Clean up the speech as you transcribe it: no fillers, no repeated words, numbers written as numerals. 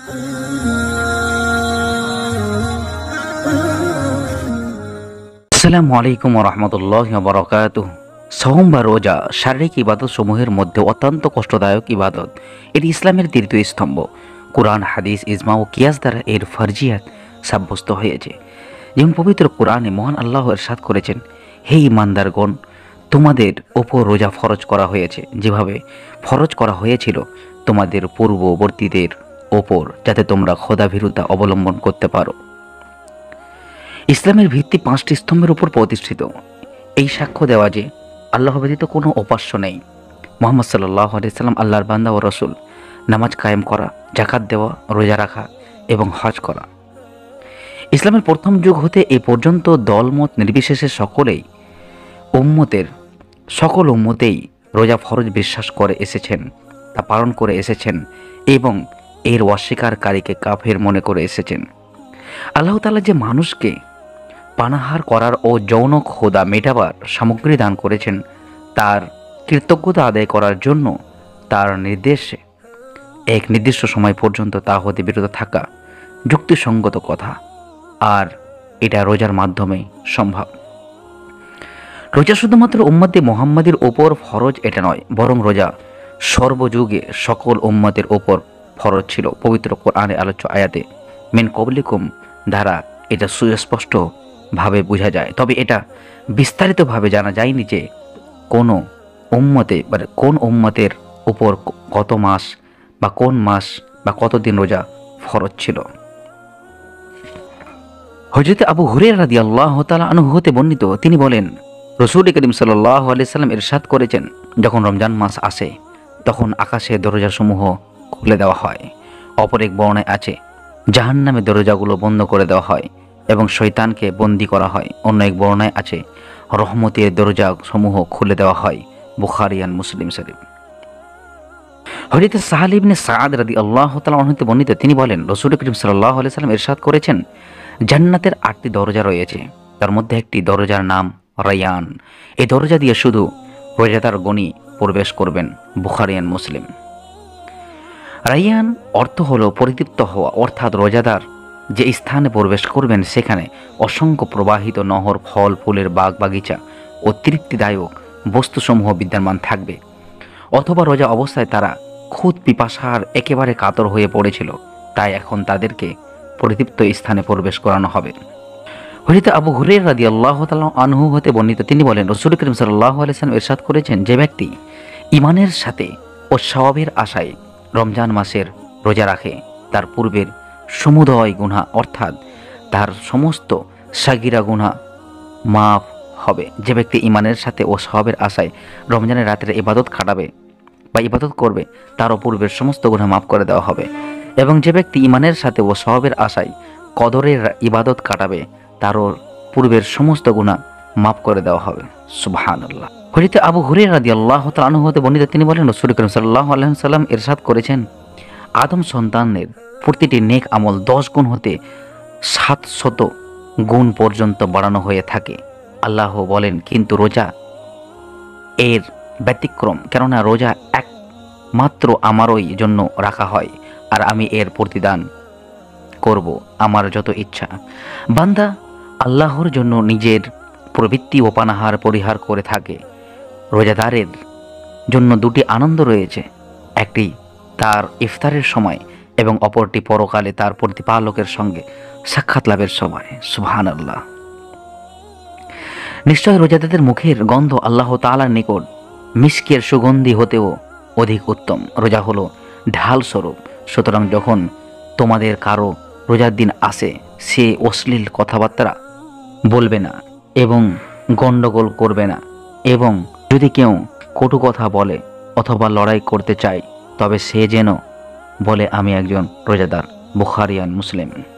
আসসালামু আলাইকুম ওয়া রাহমাতুল্লাহি ওয়া বারাকাতুহু। সাওম বা রোজা শারীরিক ইবাদত সমূহের মধ্যে অত্যন্ত কষ্টদায়ক ইবাদত। এটি ইসলামের তৃতীয় স্তম্ভ। কুরআন, হাদিস, ইজমা ও কিয়াস দ্বারা এর ফরজিয়াত সাব্যস্ত হয়েছে। যেমন পবিত্র কুরআনে মহান আল্লাহ ইরশাদ করেছেন, হে ঈমানদারগণ, তোমাদের ওপর রোজা ফরজ করা হয়েছে যেভাবে ফরজ করা হয়েছিল তোমাদের পূর্ববর্তীদের ওপর, যাতে তোমরা খোদাভীরুতা অবলম্বন করতে পারো। ইসলামের ভিত্তি 5টি স্তম্ভের উপর প্রতিষ্ঠিত। এই সাক্ষ্য দেওয়া যে আল্লাহ ব্যতীত কোনো উপাস্য নেই, মুহাম্মদ সাল্লাল্লাহু আলাইহি সাল্লাম আল্লাহর বান্দা ও রাসূল, নামাজ কায়েম করা, যাকাত দেওয়া, রোজা রাখা এবং হজ করা। ইসলামের প্রথম যুগ হতে এ পর্যন্ত দলমত নির্বিশেষে সকল উম্মতেই রোজা ফরজ বিশ্বাস করে এসেছেন, তা পালন করে এসেছেন এবং এর অস্বীকারীকে কাফের মনে করে এসেছেন। আল্লাহ তাআলা যে মানুষকে পানাহার করার ও যৌন ক্ষুধা মেটাবার সামগ্রী দান করেছেন, তার কৃতজ্ঞতা আদায় করার জন্য তার নির্দেশে এক নির্দিষ্ট সময় পর্যন্ত তা হতে বিরত থাকা যুক্তিসঙ্গত কথা, আর এটা রোজার মাধ্যমে সম্ভব। রোজা শুধুমাত্র উম্মতে মুহাম্মাদের ওপর ফরজ এটা নয়, বরং রোজা সর্বযুগে সকল উম্মতের ওপর ফরজ ছিল। পবিত্র কোরআনে আলোচ্য আয়াতে মিন কবলিকুম দ্বারা এটা সুস্পষ্ট ভাবে বোঝা যায়। তবে এটা বিস্তারিতভাবে জানা যায়নি যে কোন উম্মতের উপর কত মাস বা কোন মাস বা কতদিন রোজা ফরজ ছিল। হযরত আবু হুরায়রা রাদিয়াল্লাহু তাআলা আনহু হতে বর্ণিত, তিনি বলেন, রাসূল করিম সাল্লাল্লাহু আলাইহি সাল্লাম ইরশাদ করেছেন, যখন রমজান মাস আসে তখন আকাশের দরজাসমূহ খুলে দেওয়া হয়। অপর এক বর্ণনায় আছে, জাহান্নামের দরজাগুলো বন্ধ করে দেওয়া হয় এবং শয়তানকে বন্দী করা হয়। অন্য এক বর্ণনায় আছে, রহমতের দরজা সমূহ খুলে দেওয়া হয়। বুখারী আর মুসলিম শরীফ। হযরত সাহল ইবনে সাদ রাদিয়াল্লাহু তাআলা আনহু হতে বর্ণিত, তিনি বলেন, রাসূল করিম সাল্লাল্লাহু আলাইহি সাল্লাম ইরশাদ করেছেন, জান্নাতের 8টি দরজা রয়েছে, তার মধ্যে একটি দরজার নাম রায়্যান। এই দরজা দিয়ে শুধু রোজাদার গণী প্রবেশ করবেন। বুখারী আর মুসলিম। রায়্যান অর্থ হলো পরিতৃপ্ত হওয়া, অর্থাৎ রোজাদার যে স্থানে প্রবেশ করবেন সেখানে অসংখ্য প্রবাহিত নহর, ফল ফুলের বাগ বাগিচা ও তৃপ্তিদায়ক বস্তুসমূহ বিদ্যমান থাকবে। অথবা রোজা অবস্থায় তারা খুদ পিপাসার একেবারে কাতর হয়ে পড়েছিল, তাই এখন তাদেরকে পরিতৃপ্ত স্থানে প্রবেশ করানো হবে। হযরত আবু হুরায়রা রাদিয়াল্লাহু তাআলা আনহু হতে বর্ণিত, তিনি বলেন, রাসূল করিম সাল্লাল্লাহু আলাইহি সাল্লাম ইরশাদ করেছেন, যে ব্যক্তি ঈমানের সাথে ও সওয়াবের আশায় রমজান মাসের রোজা রাখে, তার পূর্বের সমুদয় গুনাহ অর্থাৎ তার সমস্ত সাগিরা গুনাহ মাফ হবে। যে ব্যক্তি ঈমানের সাথে ও সওয়াবের আশায় রমজানের রাতের ইবাদত কাটাবে বা ইবাদত করবে, তারও পূর্বের সমস্ত গুনাহ মাফ করে দেওয়া হবে। এবং যে ব্যক্তি ঈমানের সাথে ও সওয়াবের আশায় কদরের ইবাদত কাটাবে, তারও পূর্বের সমস্ত গুনাহ মাফ করে দেওয়া হবে। সুবহানাল্লাহ। হযরত আবু হুরায়রা রাদিয়াল্লাহু তাআলা আনহু হতে বর্ণিত, তিনি বলেন, রাসূল করিম সাল্লাল্লাহু আলাইহি সাল্লাম ইরশাদ করেছেন, আদম সন্তানের প্রতিটি নেক আমল 10 গুণ হতে 700 গুণ পর্যন্ত বাড়ানো হয়ে থাকে। আল্লাহ বলেন, কিন্তু রোজা এর ব্যতিক্রম, কেননা রোজা একমাত্র আমারই জন্য রাখা হয়, আর আমি এর প্রতিদান করব আমার যত ইচ্ছা। বান্দা আল্লাহর জন্য নিজের প্রবৃত্তি ও পানাহার পরিহার করে থাকে। রোজাদারের জন্য 2টি আনন্দ রয়েছে, একটি তার ইফতারের সময় এবং অপরটি পরকালে তার প্রতিপালকের সঙ্গে সাক্ষাৎ লাভের সময়। সুবহানাল্লাহ। নিশ্চয় রোজাদারদের মুখের গন্ধ আল্লাহ তাআলার নিকট মিস্কের সুগন্ধি হতেও অধিক উত্তম। রোজা হলো ঢাল স্বরূপ। সুতরাং যখন তোমাদের কারো রোজার দিন আসে, সে অশ্লীল কথাবার্তা বলবে না এবং গণ্ডগোল করবে না, এবং যদি কেউ কটু কথা বলে অথবা লড়াই করতে চায়, তবে সে যেন বলে, আমি একজন রোজাদার। বুখারী আর মুসলিম।